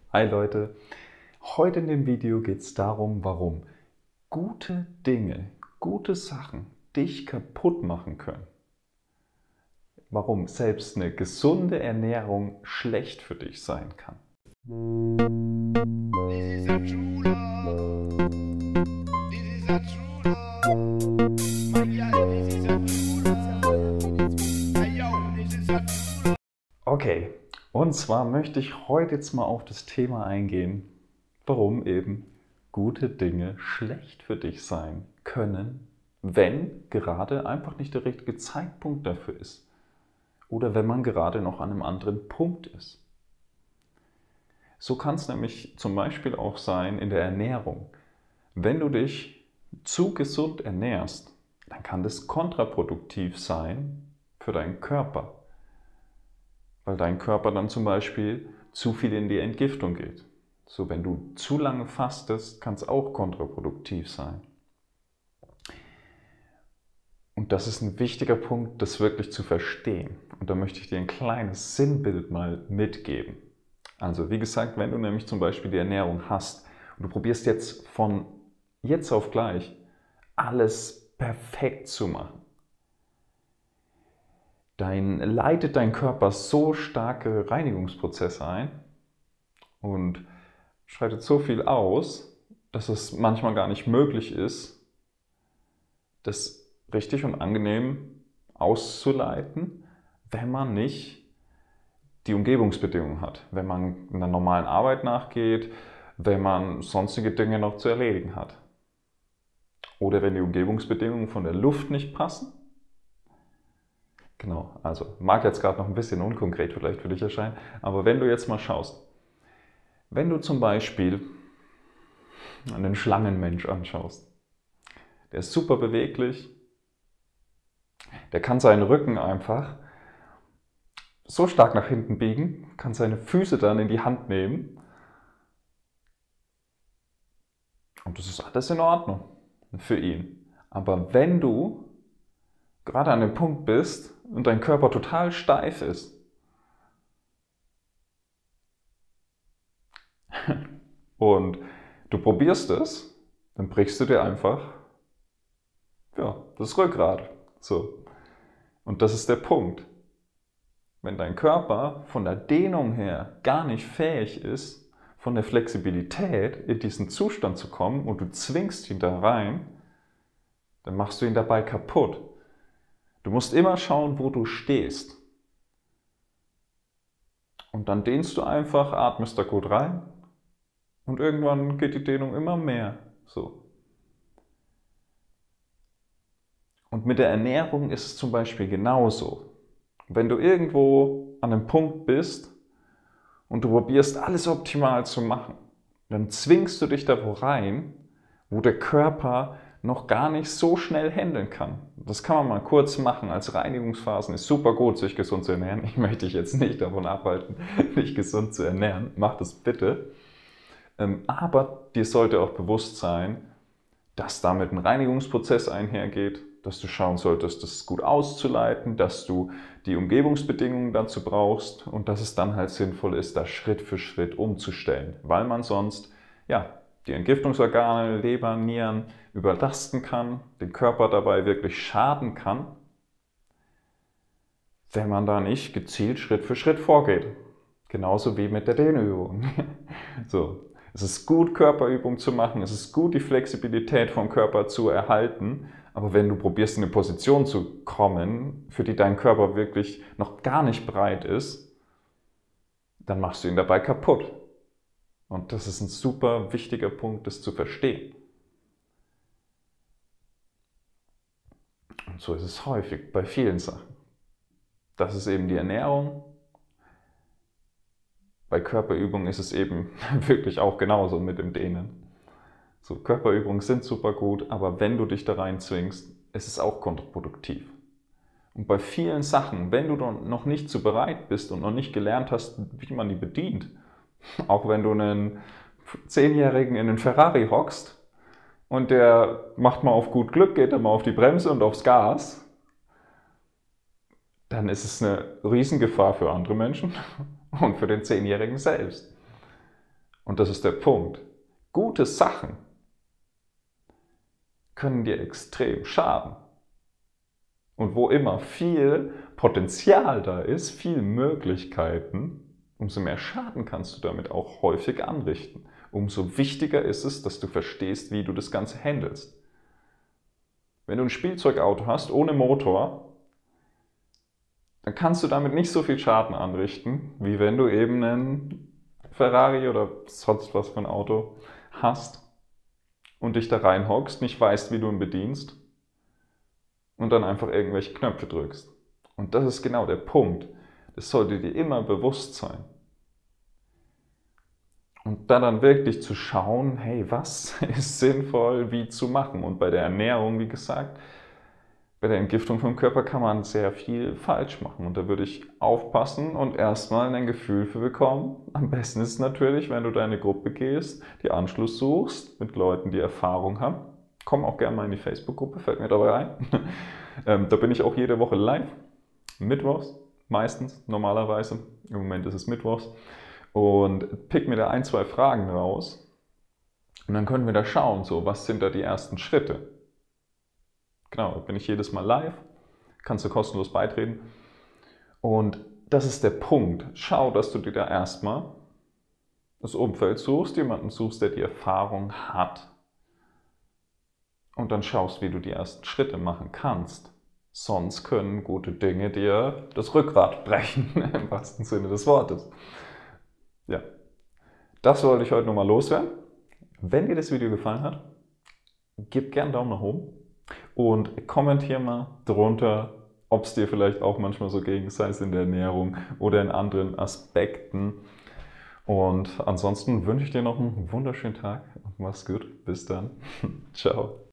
Hi Leute, heute in dem Video geht es darum, warum gute Dinge, gute Sachen dich kaputt machen können. Warum selbst eine gesunde Ernährung schlecht für dich sein kann. Okay, und zwar möchte ich heute jetzt mal auf das Thema eingehen, warum eben gute Dinge schlecht für dich sein können, wenn gerade einfach nicht der richtige Zeitpunkt dafür ist oder wenn man gerade noch an einem anderen Punkt ist. So kann es nämlich zum Beispiel auch sein in der Ernährung. Wenn du dich zu gesund ernährst, dann kann das kontraproduktiv sein für deinen Körper, weil dein Körper dann zum Beispiel zu viel in die Entgiftung geht. So, wenn du zu lange fastest, kann es auch kontraproduktiv sein. Und das ist ein wichtiger Punkt, das wirklich zu verstehen. Und da möchte ich dir ein kleines Sinnbild mal mitgeben. Also wie gesagt, wenn du nämlich zum Beispiel die Ernährung hast und du probierst jetzt von jetzt auf gleich alles perfekt zu machen, dann leitet dein Körper so starke Reinigungsprozesse ein und schreitet so viel aus, dass es manchmal gar nicht möglich ist, das richtig und angenehm auszuleiten, wenn man nicht die Umgebungsbedingungen hat, wenn man einer normalen Arbeit nachgeht, wenn man sonstige Dinge noch zu erledigen hat. Oder wenn die Umgebungsbedingungen von der Luft nicht passen. Genau, also mag jetzt gerade noch ein bisschen unkonkret vielleicht für dich erscheinen, aber wenn du jetzt mal schaust, wenn du zum Beispiel einen Schlangenmensch anschaust, der ist super beweglich, der kann seinen Rücken einfach so stark nach hinten biegen, kann seine Füße dann in die Hand nehmen und das ist alles in Ordnung für ihn. Aber wenn du gerade an dem Punkt bist und dein Körper total steif ist und du probierst es, dann brichst du dir einfach das Rückgrat. So. Und das ist der Punkt. Wenn dein Körper von der Dehnung her gar nicht fähig ist, von der Flexibilität in diesen Zustand zu kommen und du zwingst ihn da rein, dann machst du ihn dabei kaputt. Du musst immer schauen, wo du stehst. Und dann dehnst du einfach, atmest da gut rein und irgendwann geht die Dehnung immer mehr. So. Und mit der Ernährung ist es zum Beispiel genauso. Wenn du irgendwo an einem Punkt bist und du probierst alles optimal zu machen, dann zwingst du dich da wo rein, wo der Körper noch gar nicht so schnell handeln kann. Das kann man mal kurz machen als Reinigungsphasen. Ist super gut, sich gesund zu ernähren. Ich möchte dich jetzt nicht davon abhalten, dich gesund zu ernähren. Mach das bitte. Aber dir sollte auch bewusst sein, dass damit ein Reinigungsprozess einhergeht, dass du schauen solltest, das gut auszuleiten, dass du die Umgebungsbedingungen dazu brauchst und dass es dann halt sinnvoll ist, da Schritt für Schritt umzustellen, weil man sonst die Entgiftungsorgane, Leber, Nieren überlasten kann, den Körper dabei wirklich schaden kann, wenn man da nicht gezielt Schritt für Schritt vorgeht. Genauso wie mit der Dehnübung. So. Es ist gut, Körperübungen zu machen, es ist gut, die Flexibilität vom Körper zu erhalten, aber wenn du probierst, in eine Position zu kommen, für die dein Körper wirklich noch gar nicht bereit ist, dann machst du ihn dabei kaputt. Und das ist ein super wichtiger Punkt, das zu verstehen. Und so ist es häufig bei vielen Sachen. Das ist eben die Ernährung. Bei Körperübungen ist es eben wirklich auch genauso mit dem Dehnen. So, Körperübungen sind super gut, aber wenn du dich da rein zwingst, ist es auch kontraproduktiv. Und bei vielen Sachen, wenn du noch nicht so bereit bist und noch nicht gelernt hast, wie man die bedient, auch wenn du einen 10-Jährigen in einen Ferrari hockst und der macht mal auf gut Glück, geht er mal auf die Bremse und aufs Gas, dann ist es eine Riesengefahr für andere Menschen und für den 10-Jährigen selbst. Und das ist der Punkt. Gute Sachen können dir extrem schaden. Und wo immer viel Potenzial da ist, viele Möglichkeiten, umso mehr Schaden kannst du damit auch häufig anrichten. Umso wichtiger ist es, dass du verstehst, wie du das Ganze handelst. Wenn du ein Spielzeugauto hast ohne Motor, dann kannst du damit nicht so viel Schaden anrichten, wie wenn du eben einen Ferrari oder sonst was für ein Auto hast und dich da reinhockst, nicht weißt, wie du ihn bedienst und dann einfach irgendwelche Knöpfe drückst. Und das ist genau der Punkt. Das sollte dir immer bewusst sein. Und dann wirklich zu schauen, hey, was ist sinnvoll, wie zu machen. Und bei der Ernährung, wie gesagt, bei der Entgiftung vom Körper kann man sehr viel falsch machen. Und da würde ich aufpassen und erstmal ein Gefühl für bekommen. Am besten ist es natürlich, wenn du deine Gruppe gehst, die Anschluss suchst mit Leuten, die Erfahrung haben. Komm auch gerne mal in die Facebook-Gruppe, fällt mir dabei ein. Da bin ich auch jede Woche live. Mittwochs, meistens, normalerweise. Im Moment ist es Mittwochs. Und pick mir da 1, 2 Fragen raus. Und dann können wir da schauen, so, was sind da die ersten Schritte. Genau, da bin ich jedes Mal live. Kannst du kostenlos beitreten. Und das ist der Punkt. Schau, dass du dir da erstmal das Umfeld suchst, jemanden suchst, der die Erfahrung hat. Und dann schaust, wie du die ersten Schritte machen kannst. Sonst können gute Dinge dir das Rückgrat brechen, im wahrsten Sinne des Wortes. Ja, das wollte ich heute nochmal loswerden. Wenn dir das Video gefallen hat, gib gerne einen Daumen nach oben und kommentier mal drunter, ob es dir vielleicht auch manchmal so ging, sei es in der Ernährung oder in anderen Aspekten. Und ansonsten wünsche ich dir noch einen wunderschönen Tag und mach's gut. Bis dann. Ciao.